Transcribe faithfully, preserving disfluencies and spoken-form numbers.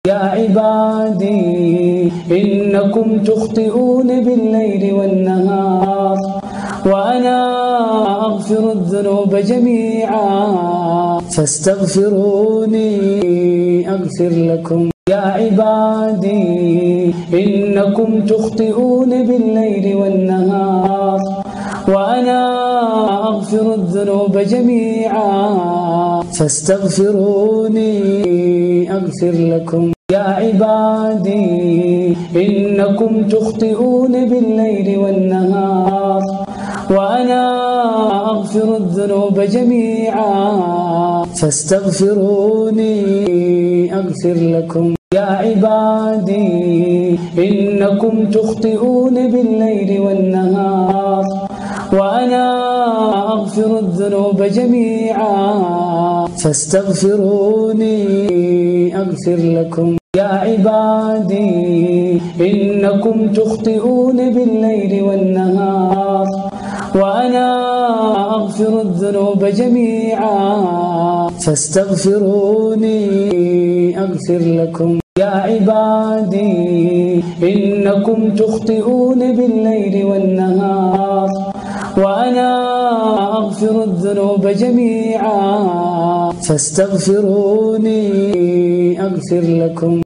يا عبادي إنكم تخطئون بالليل والنهار وأنا أغفر الذنوب جميعا فاستغفروني أغفر لكم. يا عبادي إنكم تخطئون بالليل والنهار وأنا أغفر الذنوب جميعا فاستغفروني أغفر لكم. يا عبادي إنكم تخطئون بالليل والنهار وأنا أغفر الذنوب جميعا فاستغفروني أغفر لكم. يا عبادي إنكم تخطئون بالليل والنهار وأنا أغفر الذنوب جميعا فاستغفروني أغفر لكم. يا عبادي إنكم تخطئون بالليل والنهار وأنا أغفر الذنوب جميعا فاستغفروني أغفر لكم. يا عبادي إنكم تخطئون بالليل والنهار وأنا أغفر الذنوب جميعا فاستغفروني أغفر لكم.